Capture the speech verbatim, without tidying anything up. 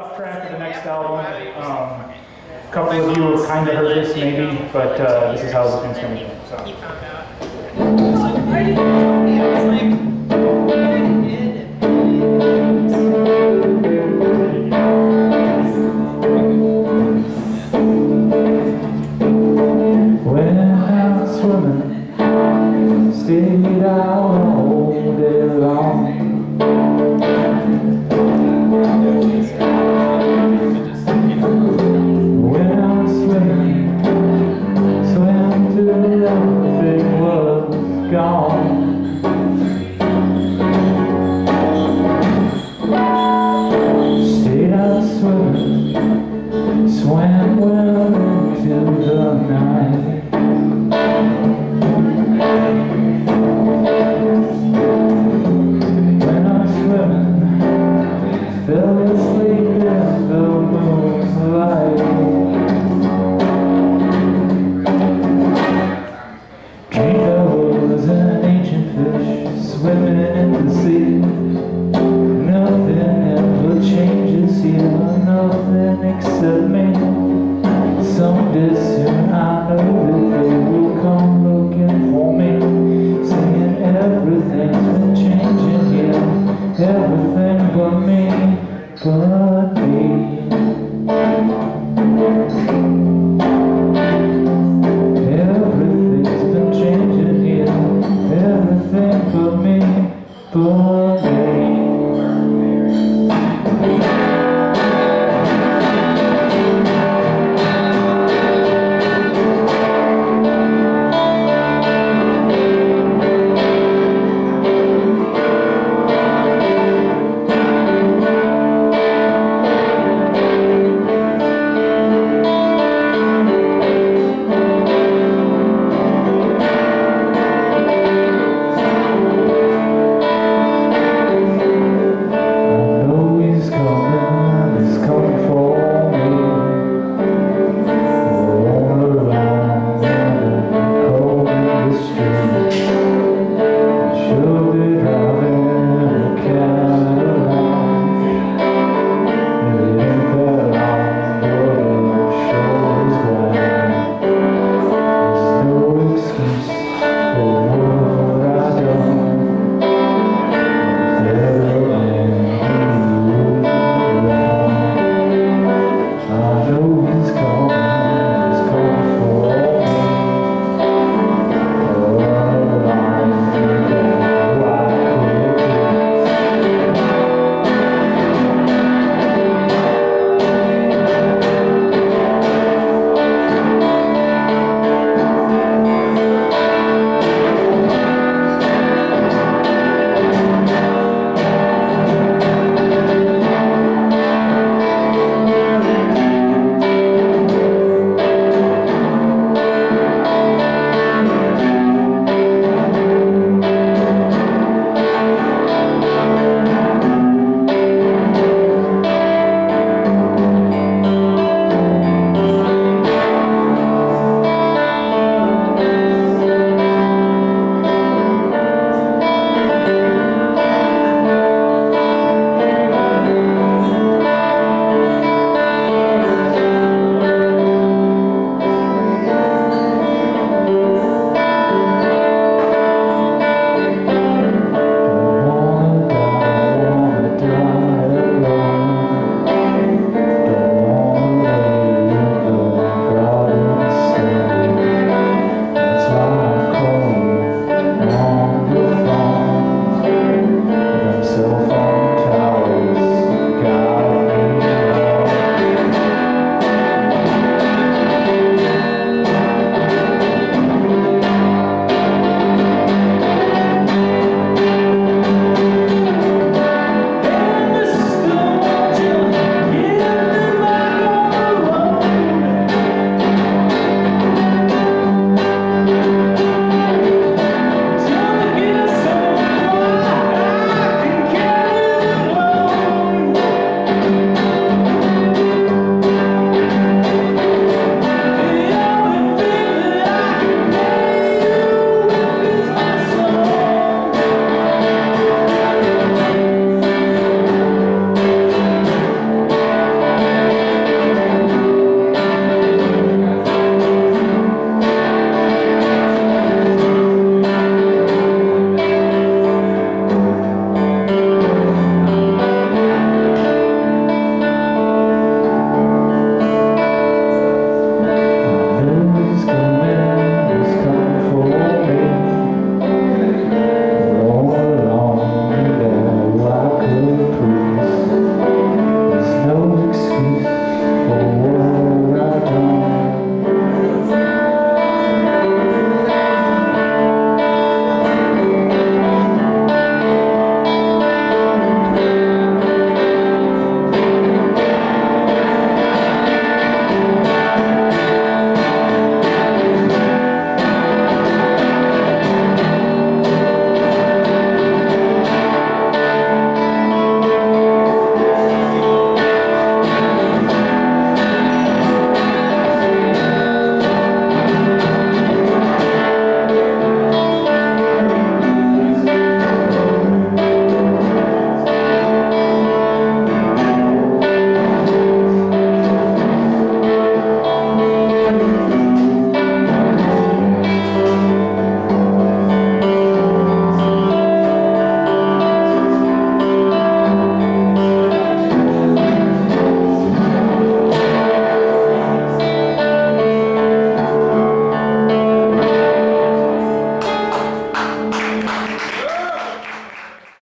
off track of the next album. Um, a couple of you have kind of heard this maybe, but uh, this is how the thing's going to go. So. He found out. It's like, why did you tell me? I was like, when I'm swimming, stayed out all day long. When I'm swimming, swam till everything was gone. Stayed out swimming, swam well into the night. When I'm swimming, fell asleep in the moonlight. Dreamed I was an ancient fish swimming in the sea. Nothing ever changes here, nothing except me. Someday soon I know that they will come looking for me, saying everything's been changing here, everything but me. But